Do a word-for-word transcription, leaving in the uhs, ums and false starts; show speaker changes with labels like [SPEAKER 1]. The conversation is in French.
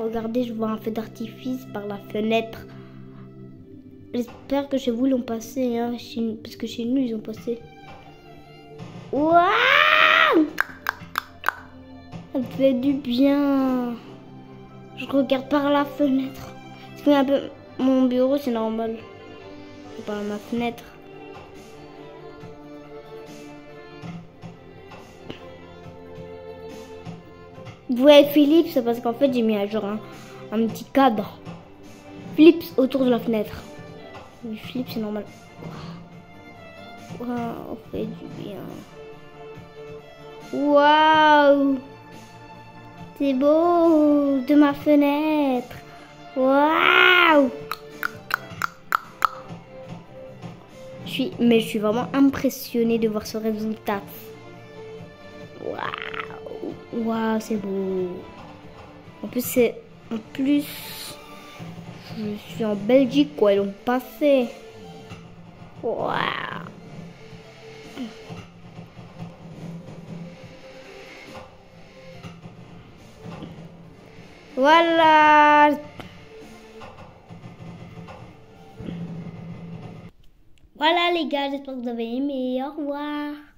[SPEAKER 1] Regardez, je vois un feu d'artifice par la fenêtre. J'espère que chez vous ils l'ont passé, hein, chez... parce que chez nous ils ont passé. Waouh! Ça me fait du bien. Je regarde par la fenêtre. Parce que un peu... mon bureau c'est normal. C'est par ma fenêtre. Vous voyez Philips, c'est parce qu'en fait j'ai mis à jour un, un petit cadre. Philips autour de la fenêtre. Oui, Philips c'est normal. Waouh, on fait du bien. Waouh, c'est beau de ma fenêtre. Waouh. Je suis, mais je suis vraiment impressionnée de voir ce résultat. Waouh, waouh, c'est beau. En plus, c'est, en plus, je suis en Belgique, quoi. Ils l'ont pas fait. Waouh. Voilà. Voilà les gars, j'espère que vous avez aimé. Au revoir.